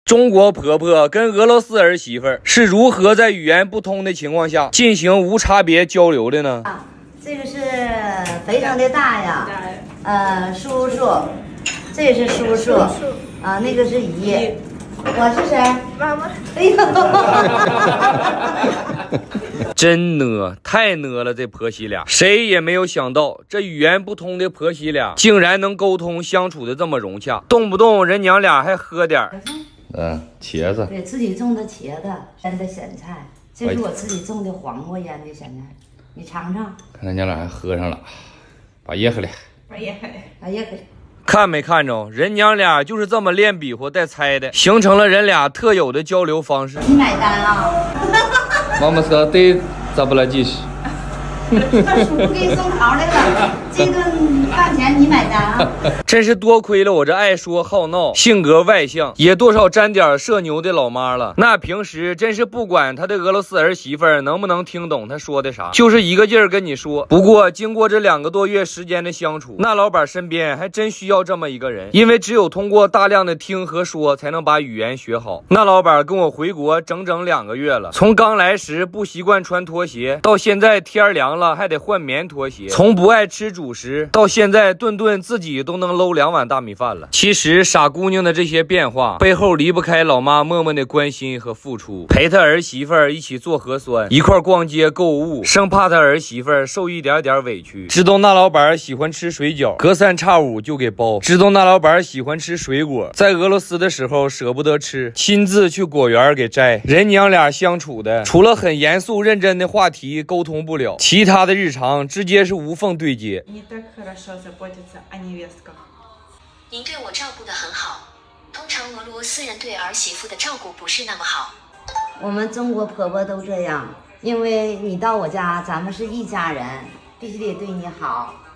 中国婆婆跟俄罗斯儿媳妇是如何在语言不通的情况下进行无差别交流的呢？ 这个是非常的大呀，叔叔，这是叔叔，那个是姨，我是谁？妈妈。哎呦， 真呢，太呢了，这婆媳俩，谁也没有想到，这语言不通的婆媳俩竟然能沟通相处的这么融洽，动不动人娘俩还喝点儿。 茄子， 对自己种的茄子，腌的咸菜，这是我自己种的黄瓜腌的咸菜，你尝尝。 看咱娘俩还喝上了，把噎回来， 把噎回来。 看没看着，人娘俩就是这么练比划带猜的，形成了人俩特有的交流方式。 你买单啊 Mama сказала, ты заплатишь。 他叔叔给你送桃来了，这顿饭钱你买单啊！ 真是多亏了我这爱说好闹、性格外向，也多少沾点社牛的老妈了。那平时真是不管他的俄罗斯儿媳妇能不能听懂他说的啥，就是一个劲儿跟你说。不过经过这2个多月时间的相处，那老板身边还真需要这么一个人，因为只有通过大量的听和说，才能把语言学好。那老板跟我回国整整2个月了，从刚来时不习惯穿拖鞋，到现在天凉了还得换棉拖鞋，从不爱吃主食到现在顿顿自己都能搂2碗大米饭了。其实傻姑娘的这些变化背后离不开老妈默默的关心和付出，陪她儿媳妇一起做核酸，一块逛街购物，生怕她儿媳妇受一点点委屈。知道那老板喜欢吃水饺，隔3差5就给包。知道那老板喜欢吃水果，在俄罗斯的时候舍不得吃，亲自去果园给摘。人娘俩相处的除了很严肃认真的话题沟通不了，其他的日常直接是无缝对接。 您对我照顾得很好，通常俄罗斯人对儿媳妇的照顾不是那么好。 我们中国婆婆都这样，因为你到我家，咱们是一家人，必须得对你好。